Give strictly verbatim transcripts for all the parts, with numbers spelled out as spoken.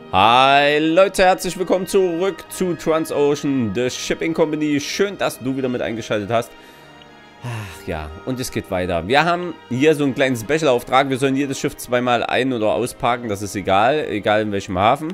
Hi Leute, herzlich willkommen zurück zu Transocean, The Shipping Company. Schön, dass du wieder mit eingeschaltet hast. Ach ja, und es geht weiter. Wir haben hier so einen kleinen Special-Auftrag. Wir sollen jedes Schiff zweimal ein- oder ausparken. Das ist egal, egal in welchem Hafen.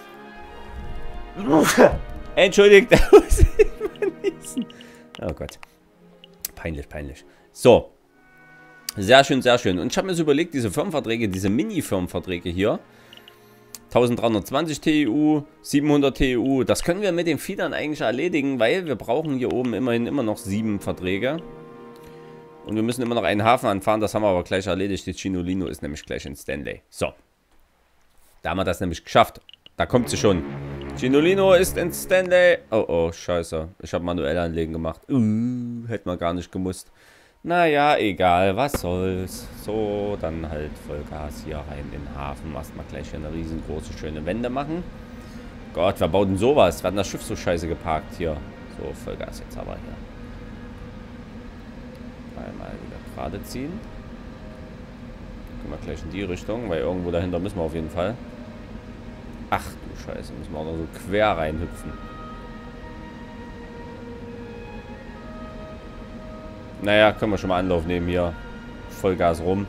Entschuldigt, da muss ich mal niesen. Oh Gott. Peinlich, peinlich. So. Sehr schön, sehr schön. Und ich habe mir so überlegt, diese Firmenverträge, diese Mini-Firmenverträge hier. eintausenddreihundertzwanzig T E U, siebenhundert T E U, das können wir mit den Feedern eigentlich erledigen, weil wir brauchen hier oben immerhin immer noch sieben Verträge. Und wir müssen immer noch einen Hafen anfahren, das haben wir aber gleich erledigt. Die Chinolino ist nämlich gleich in Stanley. So. Da haben wir das nämlich geschafft. Da kommt sie schon. Chinolino ist in Stanley. Oh, oh, scheiße. Ich habe manuell anlegen gemacht. Uh, hätte man gar nicht gemusst. Naja, egal, was soll's. So, dann halt Vollgas hier rein in den Hafen. Erstmal gleich hier eine riesengroße, schöne Wende machen. Gott, wer baut denn sowas? Wir hatten das Schiff so scheiße geparkt hier. So, Vollgas jetzt aber hier. Einmal wieder gerade ziehen. Können wir gleich in die Richtung, weil irgendwo dahinter müssen wir auf jeden Fall. Ach du Scheiße, müssen wir auch noch so quer reinhüpfen. Naja, können wir schon mal Anlauf nehmen hier. Vollgas rum.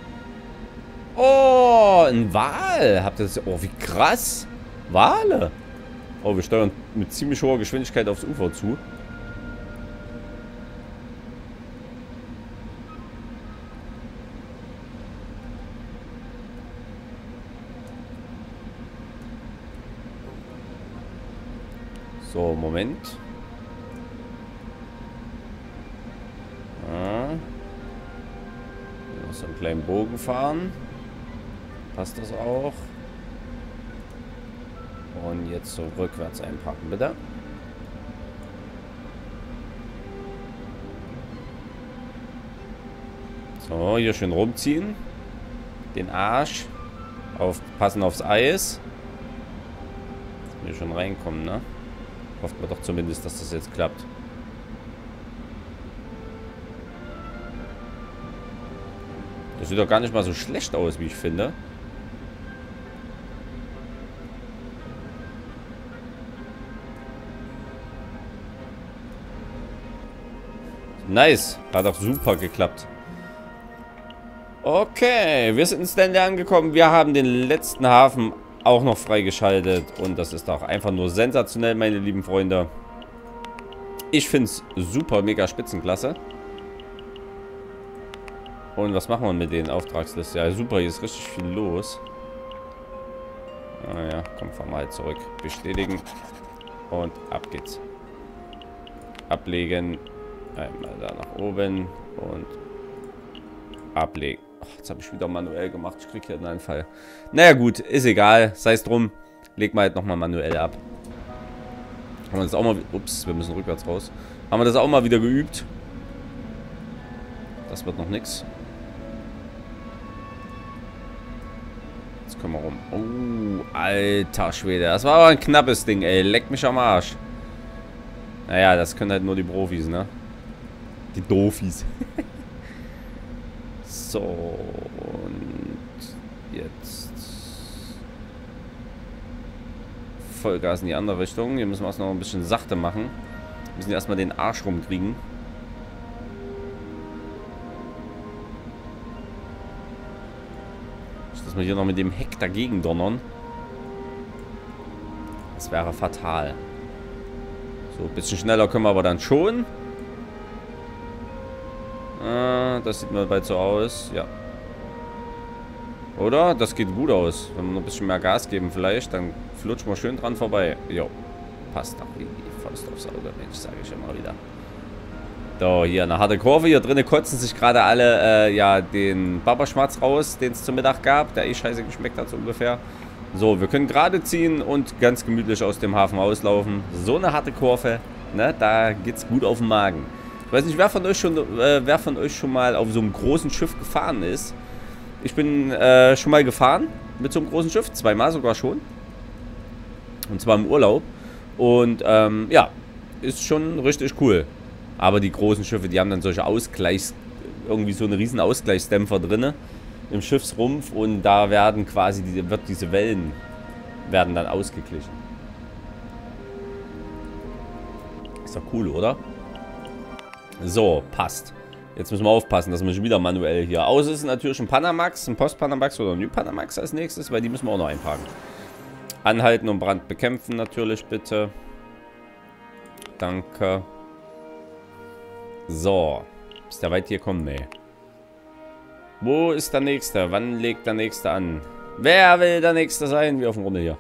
Oh, ein Wal. Habt ihr das? Oh, wie krass. Wale. Oh, wir steuern mit ziemlich hoher Geschwindigkeit aufs Ufer zu. So, Moment. So einen kleinen Bogen fahren. Passt das auch? Und jetzt so rückwärts einpacken, bitte. So, hier schön rumziehen. Den Arsch. Aufpassen aufs Eis. Dass wir schon reinkommen, ne? Hofft man doch zumindest, dass das jetzt klappt. Das sieht doch gar nicht mal so schlecht aus, wie ich finde. Nice. Hat auch super geklappt. Okay, wir sind in Stanley angekommen. Wir haben den letzten Hafen auch noch freigeschaltet. Und das ist doch einfach nur sensationell, meine lieben Freunde. Ich finde es super, mega spitzenklasse. Und was machen wir mit den Auftragslisten? Ja, super, hier ist richtig viel los. Naja, komm, fahren wir halt zurück. Bestätigen. Und ab geht's. Ablegen. Einmal da nach oben. Und ablegen. Ach, jetzt habe ich wieder manuell gemacht. Ich kriege hier einen Anfall. Naja, gut, ist egal. Sei es drum. Leg mal halt nochmal manuell ab. Haben wir das auch mal... Ups, wir müssen rückwärts raus. Haben wir das auch mal wieder geübt. Das wird noch nichts. Jetzt können wir rum. Oh, alter Schwede. Das war aber ein knappes Ding, ey. Leck mich am Arsch. Naja, das können halt nur die Profis, ne? Die Dofis. So, und jetzt Vollgas in die andere Richtung. Hier müssen wir es noch ein bisschen sachte machen. Wir müssen erstmal den Arsch rumkriegen. Dass wir hier noch mit dem Heck dagegen donnern. Das wäre fatal. So, ein bisschen schneller können wir aber dann schon. Ah, das sieht mir bald so aus. Ja. Oder? Das geht gut aus. Wenn wir noch ein bisschen mehr Gas geben vielleicht, dann flutschen wir schön dran vorbei. Jo. Passt doch wie die Faust aufs Auge, Mensch, sage ich immer wieder. So, hier eine harte Kurve. Hier drinnen kotzen sich gerade alle äh, ja, den Babaschmatz raus, den es zum Mittag gab, der eh scheiße geschmeckt hat, so ungefähr. So, wir können gerade ziehen und ganz gemütlich aus dem Hafen auslaufen. So eine harte Kurve, ne, da geht's gut auf den Magen. Ich weiß nicht, wer von euch schon, äh, wer von euch schon mal auf so einem großen Schiff gefahren ist. Ich bin äh, schon mal gefahren mit so einem großen Schiff, zweimal sogar schon. Und zwar im Urlaub. Und ähm, ja, ist schon richtig cool. Aber die großen Schiffe, die haben dann solche Ausgleichs... irgendwie so eine riesen Ausgleichsdämpfer drin im Schiffsrumpf. Und da werden quasi... Die, wird diese Wellen... werden dann ausgeglichen. Ist doch cool, oder? So, passt. Jetzt müssen wir aufpassen, dass wir schon wieder manuell hier. Aus ist natürlich ein Panamax, ein Post-Panamax oder ein New Panamax als nächstes, weil die müssen wir auch noch einparken. Anhalten und Brand bekämpfen natürlich, bitte. Danke. So. Ist der weit hier kommen? Nee. Wo ist der Nächste? Wann legt der Nächste an? Wer will der Nächste sein? Wir auf dem Runde hier.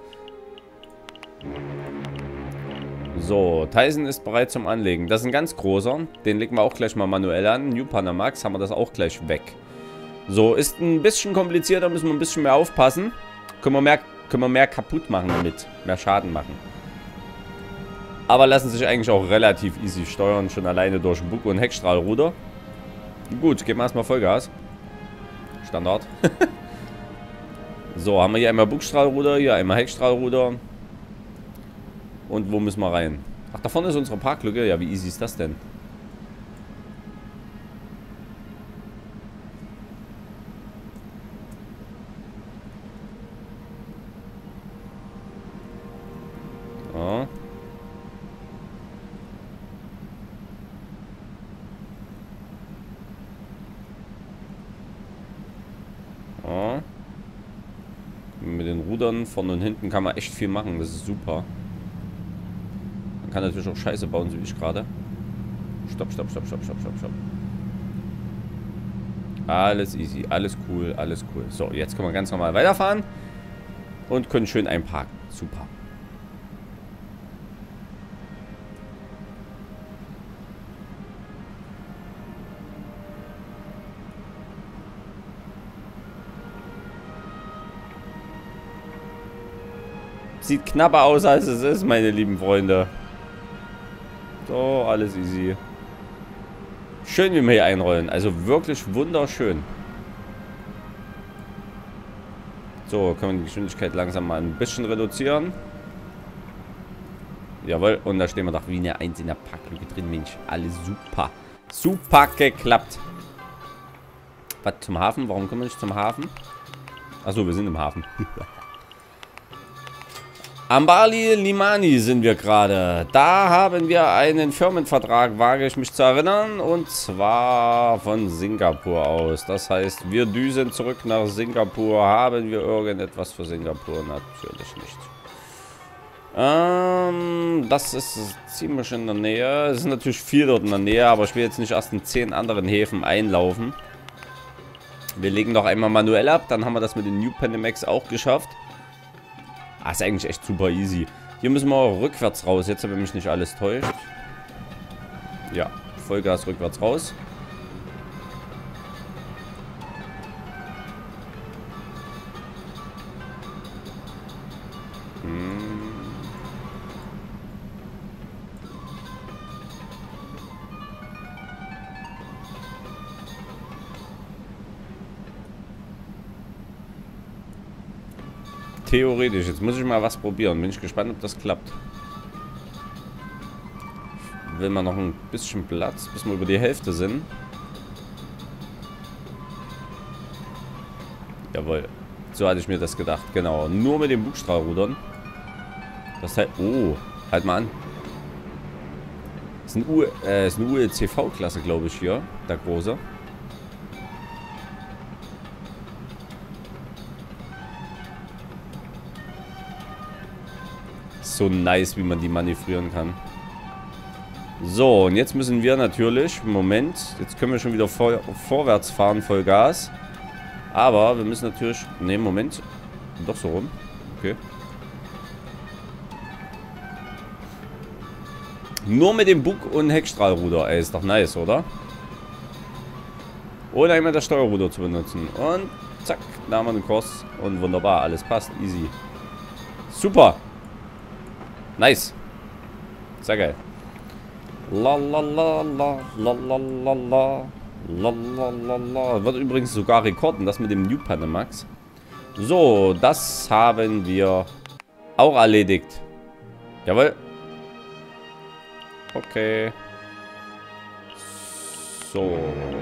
So, Tyson ist bereit zum Anlegen. Das ist ein ganz großer. Den legen wir auch gleich mal manuell an. New Panamax haben wir das auch gleich weg. So, ist ein bisschen komplizierter, müssen wir ein bisschen mehr aufpassen. Können wir mehr, können wir mehr kaputt machen damit. Mehr Schaden machen. Aber lassen sich eigentlich auch relativ easy steuern. Schon alleine durch Bug- und Heckstrahlruder. Gut, geben wir erstmal Vollgas. Standard. So, haben wir hier einmal Bugstrahlruder, hier einmal Heckstrahlruder. Und wo müssen wir rein? Ach, da vorne ist unsere Parklücke. Ja, wie easy ist das denn? Ja. Ja. Mit den Rudern vorne und hinten kann man echt viel machen. Das ist super. Man kann natürlich auch Scheiße bauen, so wie ich gerade. Stopp, stopp, stopp, stopp, stopp, stopp, stopp. Alles easy, alles cool, alles cool. So, jetzt können wir ganz normal weiterfahren. Und können schön einparken. Super. Sieht knapper aus, als es ist, meine lieben Freunde. So, alles easy. Schön, wie wir hier einrollen. Also wirklich wunderschön. So, können wir die Geschwindigkeit langsam mal ein bisschen reduzieren. Jawohl, und da stehen wir doch wie eine Eins in der Parklücke drin, Mensch. Alles super. Super geklappt. Was, zum Hafen? Warum kommen wir nicht zum Hafen? Achso, wir sind im Hafen. Ambali Limani sind wir gerade. Da haben wir einen Firmenvertrag, wage ich mich zu erinnern. Und zwar von Singapur aus. Das heißt, wir düsen zurück nach Singapur. Haben wir irgendetwas für Singapur? Natürlich nicht. Ähm, das ist ziemlich in der Nähe. Es ist natürlich viel dort in der Nähe, aber ich will jetzt nicht erst in zehn anderen Häfen einlaufen. Wir legen noch einmal manuell ab. Dann haben wir das mit den New Panamax auch geschafft. Ah, ist eigentlich echt super easy. Hier müssen wir auch rückwärts raus. Jetzt, wenn mich nicht alles täuscht. Ja, Vollgas rückwärts raus. Hm. Theoretisch. Jetzt muss ich mal was probieren. Bin ich gespannt, ob das klappt. Will man noch ein bisschen Platz, bis wir über die Hälfte sind. Jawohl. So hatte ich mir das gedacht. Genau. Nur mit den Bugstrahlrudern. Das heißt... Oh. Halt mal an. Das ist, ein U äh, ist eine U E C V-Klasse, glaube ich, hier. Der große. So nice, wie man die manövrieren kann. So, und jetzt müssen wir natürlich... Moment, jetzt können wir schon wieder vor, vorwärts fahren, voll Gas. Aber wir müssen natürlich... Ne, Moment. Doch so rum. Okay. Nur mit dem Bug- und Heckstrahlruder. Ey, ist doch nice, oder? Ohne einmal das Steuerruder zu benutzen. Und zack, da haben wir den Kurs. Und wunderbar, alles passt. Easy. Super. Nice. Sehr geil. La la la la la la la la la la la. Wird übrigens sogar rekorden, das mit dem New Panamax. So, das haben wir auch erledigt. Jawohl. Okay. So.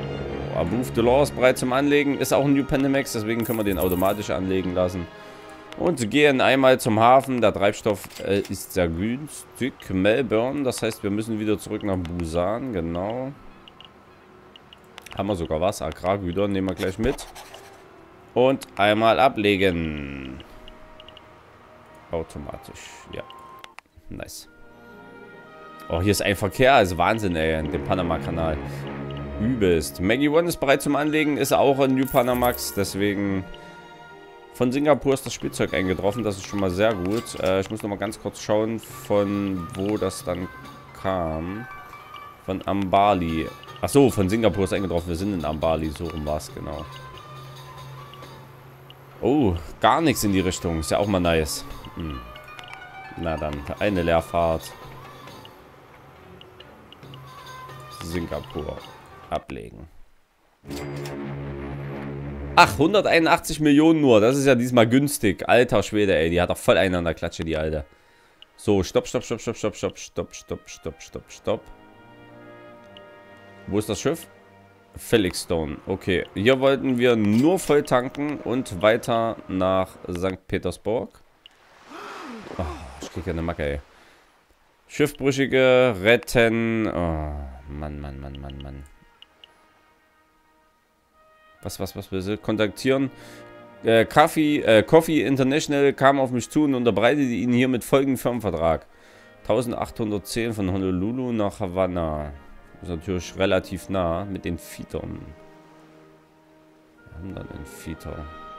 Above the Law ist bereit zum Anlegen. Ist auch ein New Panamax, deswegen können wir den automatisch anlegen lassen. Und sie gehen einmal zum Hafen. Der Treibstoff äh, ist sehr günstig. Melbourne, das heißt, wir müssen wieder zurück nach Busan. Genau. Haben wir sogar was. Agrargüter nehmen wir gleich mit. Und einmal ablegen. Automatisch. Ja. Nice. Oh, hier ist ein Verkehr. Also Wahnsinn, ey. In dem Panama-Kanal. Übelst. Maggie One ist bereit zum Anlegen. Ist auch ein New Panamax. Deswegen... Von Singapur ist das Spielzeug eingetroffen, das ist schon mal sehr gut. Äh, ich muss noch mal ganz kurz schauen, von wo das dann kam. Von Ambali. Achso, von Singapur ist eingetroffen, wir sind in Ambali, so rum war es, genau. Oh, gar nichts in die Richtung, ist ja auch mal nice. Hm. Na dann, eine Leerfahrt. Singapur ablegen. Ach, hunderteinundachtzig Millionen nur. Das ist ja diesmal günstig. Alter Schwede, ey. Die hat doch voll einen an der Klatsche, die Alte. So, stopp, stopp, stopp, stopp, stopp, stopp, stopp, stopp, stopp, stopp, stopp. Wo ist das Schiff? Felixstone. Okay. Hier wollten wir nur voll tanken und weiter nach Sankt Petersburg. Oh, ich krieg ja eine Macke, ey. Schiffbrüchige retten. Oh, Mann, Mann, Mann, Mann, Mann. Was, was, was will sie? Kontaktieren. Äh, Coffee, äh, Coffee International kam auf mich zu und unterbreitete ihnen hier mit folgendem Firmenvertrag. eintausendachthundertzehn von Honolulu nach Havanna. Das ist natürlich relativ nah mit den Fietern. Wir haben dann einen Fieter.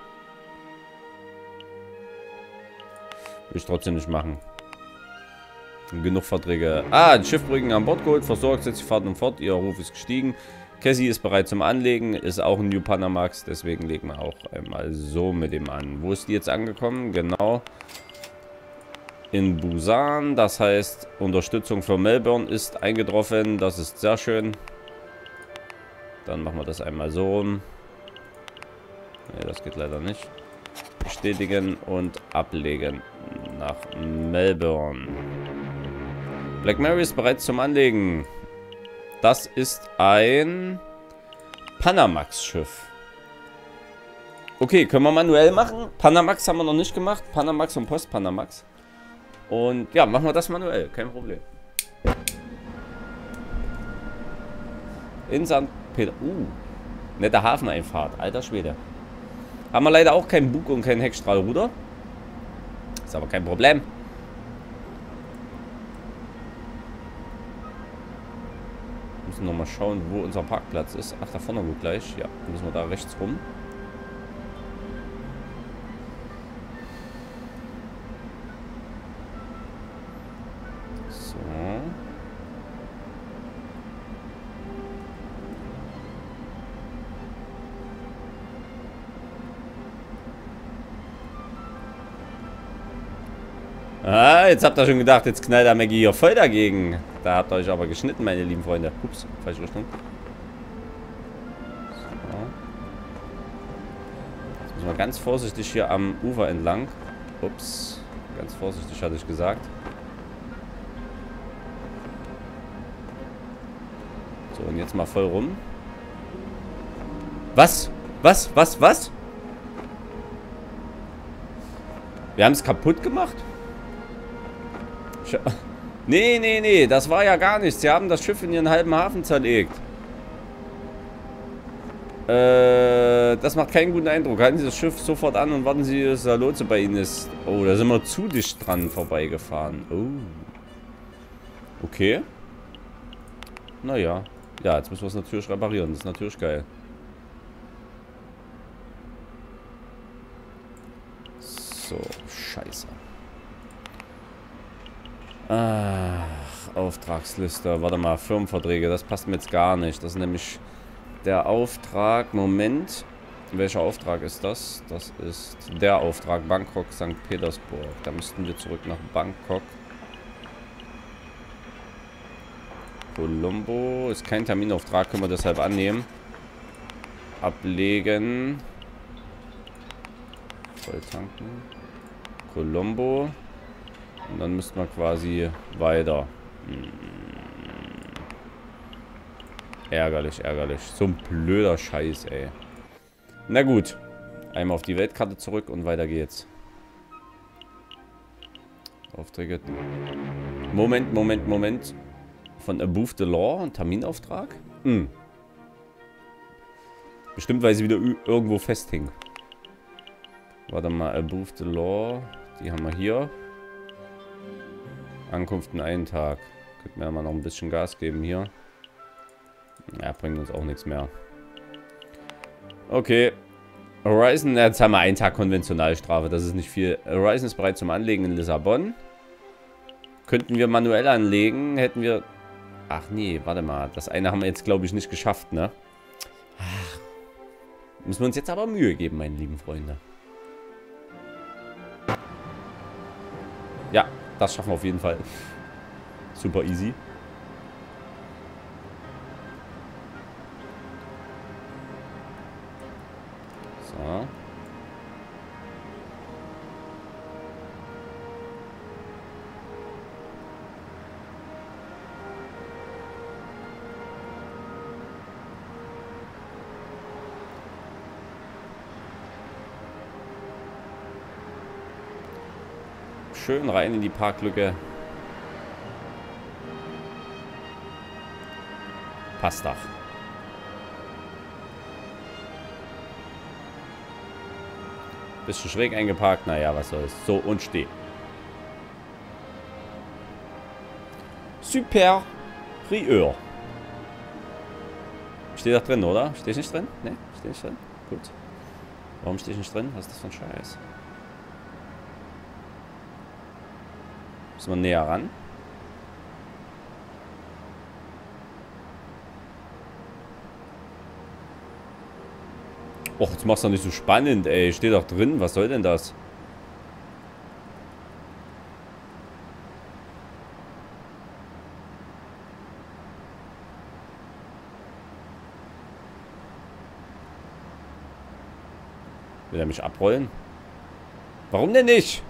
Will ich trotzdem nicht machen. Genug Verträge. Ah, die Schiffbrücken an Bord geholt, versorgt, setzt die Fahrt und fort. Ihr Ruf ist gestiegen. Cassie ist bereit zum Anlegen, ist auch ein New Panamax, deswegen legen wir auch einmal so mit dem an. Wo ist die jetzt angekommen? Genau. In Busan, das heißt, Unterstützung für Melbourne ist eingetroffen, das ist sehr schön. Dann machen wir das einmal so rum. Ne, das geht leider nicht. Bestätigen und ablegen nach Melbourne. Black Mary ist bereit zum Anlegen. Das ist ein Panamax-Schiff. Okay, können wir manuell machen. Panamax haben wir noch nicht gemacht. Panamax und Post-Panamax. Und ja, machen wir das manuell. Kein Problem. In Sankt Peter. Uh, nette Hafeneinfahrt. Alter Schwede. Haben wir leider auch keinen Bug und keinen Heckstrahlruder. Ist aber kein Problem. Müssen noch mal schauen, wo unser Parkplatz ist. Ach, da vorne gut gleich. Ja, müssen wir da rechts rum. So. Ah, jetzt habt ihr schon gedacht, jetzt knallt der Maggie hier voll dagegen. Da habt ihr euch aber geschnitten, meine lieben Freunde. Ups, falsche Richtung. So. Jetzt müssen wir ganz vorsichtig hier am Ufer entlang. Ups, ganz vorsichtig hatte ich gesagt. So, und jetzt mal voll rum. Was? Was? Was? Was? Wir haben es kaputt gemacht? Nee, nee, nee, das war ja gar nichts. Sie haben das Schiff in ihren halben Hafen zerlegt. Äh, das macht keinen guten Eindruck. Halten Sie das Schiff sofort an und warten Sie, dass der Lotse bei Ihnen ist. Oh, da sind wir zu dicht dran vorbeigefahren. Oh. Okay. Naja. Ja, jetzt müssen wir es natürlich reparieren. Das ist natürlich geil. So, scheiße. Ach, Auftragsliste. Warte mal, Firmenverträge. Das passt mir jetzt gar nicht. Das ist nämlich der Auftrag. Moment. Welcher Auftrag ist das? Das ist der Auftrag. Bangkok, Sankt Petersburg. Da müssten wir zurück nach Bangkok. Colombo. Ist kein Terminauftrag. Können wir deshalb annehmen. Ablegen. Voll tanken. Colombo. Und dann müssten wir quasi weiter. Hm. Ärgerlich, ärgerlich. So ein blöder Scheiß, ey. Na gut. Einmal auf die Weltkarte zurück und weiter geht's. Aufträge. Moment, Moment, Moment. Von Above the Law, ein Terminauftrag? Hm. Bestimmt, weil sie wieder irgendwo festhängen. Warte mal, Above the Law. Die haben wir hier. Ankunft in einen Tag. Könnten wir ja mal noch ein bisschen Gas geben hier. Ja, bringt uns auch nichts mehr. Okay. Horizon, jetzt haben wir einen Tag Konventionalstrafe. Das ist nicht viel. Horizon ist bereit zum Anlegen in Lissabon. Könnten wir manuell anlegen, hätten wir... Ach nee, warte mal. Das eine haben wir jetzt, glaube ich, nicht geschafft, ne? Ach. Müssen wir uns jetzt aber Mühe geben, meine lieben Freunde. Ja, das schaffen wir auf jeden Fall. Super easy. So. Schön rein in die Parklücke. Passt doch. Bisschen schräg eingeparkt. Naja, was soll's. So, und steh. Super. Prieur. Steht da drin, oder? Steht nicht drin? Ne, steht nicht drin. Gut. Warum steht nicht drin? Was ist das für ein Scheiß? Müssen wir näher ran? Och, jetzt machst du doch nicht so spannend, ey. Steht doch drin. Was soll denn das? Will er mich abrollen? Warum denn nicht?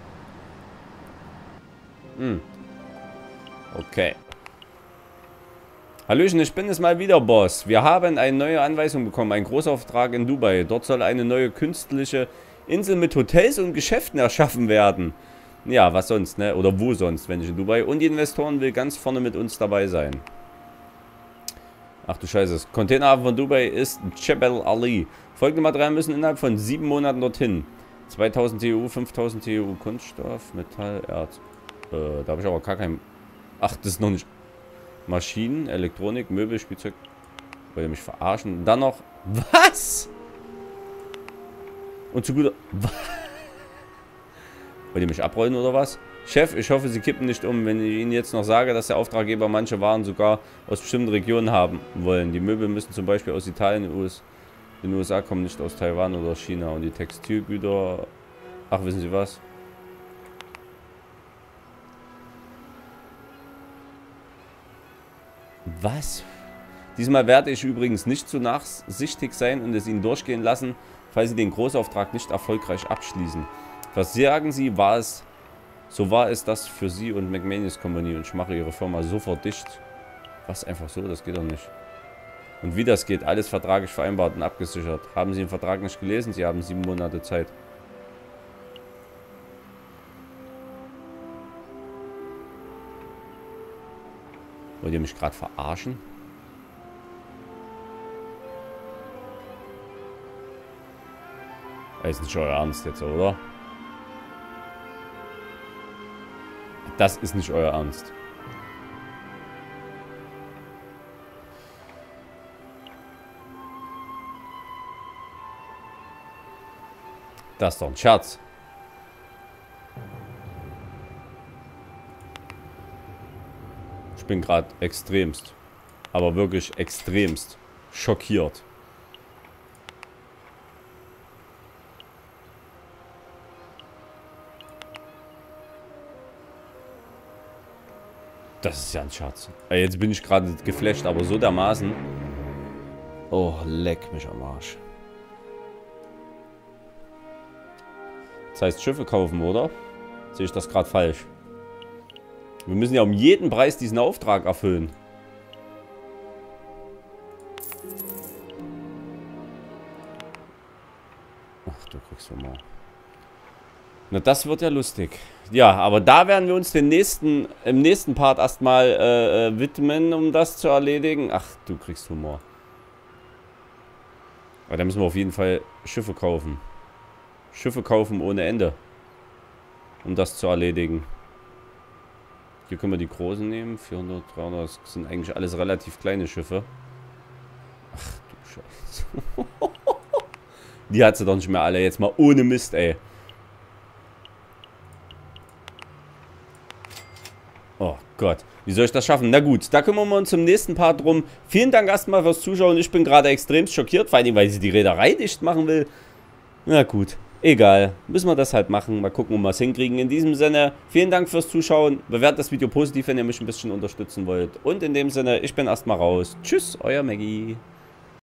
Hm. Okay. Hallöchen, ich bin es mal wieder, Boss. Wir haben eine neue Anweisung bekommen. Ein Großauftrag in Dubai. Dort soll eine neue künstliche Insel mit Hotels und Geschäften erschaffen werden. Ja, was sonst, ne? Oder wo sonst, wenn ich in Dubai. Und die Investoren will ganz vorne mit uns dabei sein. Ach du Scheiße. Das Containerhafen von Dubai ist Jebel Ali. Folgende Materialien müssen innerhalb von sieben Monaten dorthin. zweitausend T U, fünftausend T U Kunststoff, Metall, Erz. Äh, da habe ich aber gar kein... Ach, das ist noch nicht... Maschinen, Elektronik, Möbel, Spielzeug. Wollt ihr mich verarschen? Dann noch... Was? Und zu guter... Wollt ihr mich abrollen oder was? Chef, ich hoffe, Sie kippen nicht um, wenn ich Ihnen jetzt noch sage, dass der Auftraggeber manche Waren sogar aus bestimmten Regionen haben wollen. Die Möbel müssen zum Beispiel aus Italien, den U S A kommen, nicht aus Taiwan oder China. Und die Textilgüter... Ach, wissen Sie was? Was? Diesmal werde ich übrigens nicht zu nachsichtig sein und es Ihnen durchgehen lassen, falls Sie den Großauftrag nicht erfolgreich abschließen. Was sagen Sie, war es, so war es das für Sie und McManus Company und ich mache Ihre Firma sofort dicht. Was, einfach so? Das geht doch nicht. Und wie das geht, alles vertraglich vereinbart und abgesichert. Haben Sie den Vertrag nicht gelesen? Sie haben sieben Monate Zeit. Wollt ihr mich gerade verarschen? Das ist nicht euer Ernst jetzt, oder? Das ist nicht euer Ernst. Das ist doch ein Scherz. Ich bin gerade extremst, aber wirklich extremst schockiert. Das ist ja ein Scherz. Jetzt bin ich gerade geflasht, aber so dermaßen. Oh, leck mich am Arsch. Das heißt Schiffe kaufen, oder? Sehe ich das gerade falsch? Wir müssen ja um jeden Preis diesen Auftrag erfüllen. Ach, du kriegst mal. Na, das wird ja lustig. Ja, aber da werden wir uns den nächsten, im nächsten Part erstmal äh, äh, widmen, um das zu erledigen. Ach, du kriegst Humor. Aber da müssen wir auf jeden Fall Schiffe kaufen. Schiffe kaufen ohne Ende. Um das zu erledigen. Hier können wir die großen nehmen. vierhundert, dreihundert, das sind eigentlich alles relativ kleine Schiffe. Ach du Scheiße. Die hat sie doch nicht mehr alle. Jetzt mal ohne Mist, ey. Oh Gott, wie soll ich das schaffen? Na gut, da kümmern wir uns zum nächsten Part drum. Vielen Dank erstmal fürs Zuschauen. Ich bin gerade extrem schockiert, vor allem, weil sie die Reederei dicht machen will. Na gut, egal. Müssen wir das halt machen. Mal gucken, ob wir es hinkriegen. In diesem Sinne, vielen Dank fürs Zuschauen. Bewertet das Video positiv, wenn ihr mich ein bisschen unterstützen wollt. Und in dem Sinne, ich bin erstmal raus. Tschüss, euer Maggie.